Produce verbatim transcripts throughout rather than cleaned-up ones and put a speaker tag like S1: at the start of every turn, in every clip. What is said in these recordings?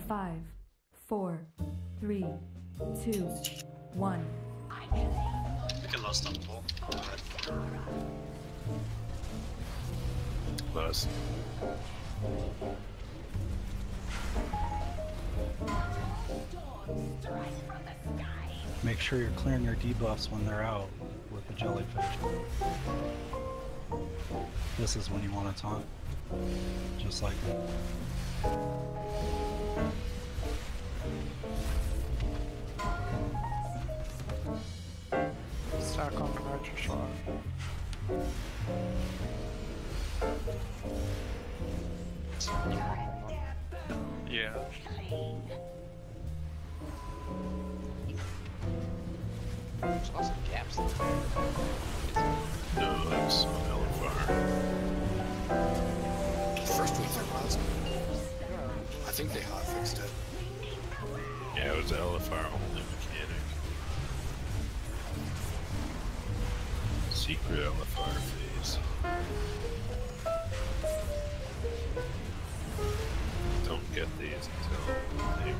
S1: Five, four, three, two, one.
S2: I get lost on the ball.
S3: Last.
S4: Make sure you're clearing your debuffs when they're out with the jellyfish. This is when you want to taunt. Just like
S5: Stack on the nitro shot.
S6: Yeah.
S2: There's also gaps in there.
S3: No, that's Elfire.
S7: First week there was. I think they hot fixed it.
S3: Yeah, it was Elfire only mechanic. Secret Elfire phase. Don't get these until they...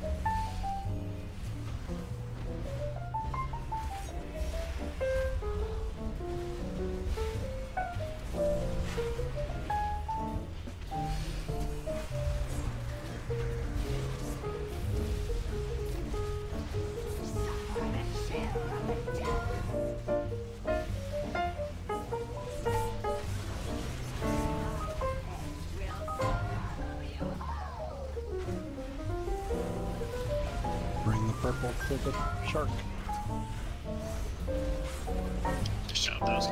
S4: bring the purple to the shark.
S2: Just shot those.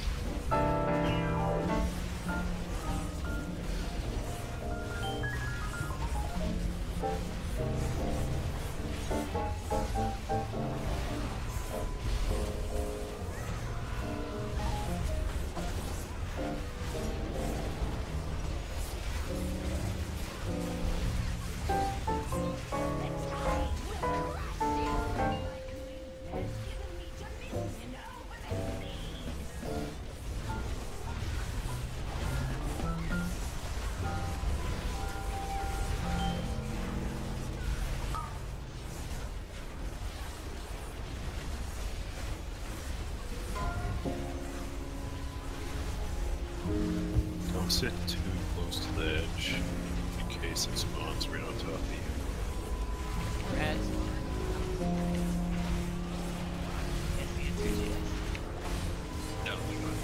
S3: Don't sit too close to the edge in case it spawns right on top of you.
S2: Red. No, we got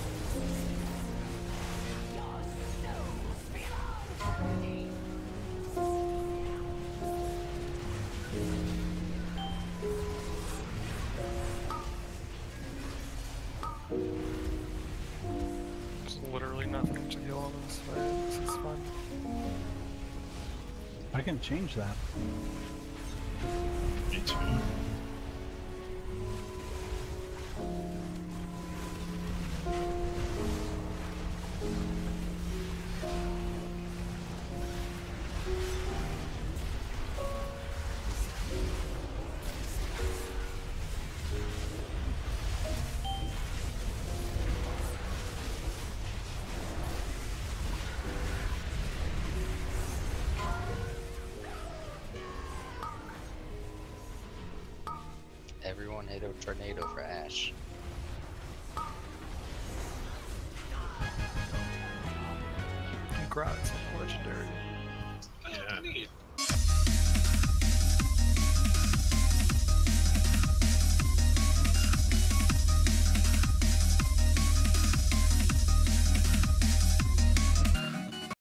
S6: There's literally nothing to heal on this fight. This is fun.
S4: I can change that.
S3: Me too.
S2: everyone hit a tornado for Ash.
S6: Congrats on the legendary.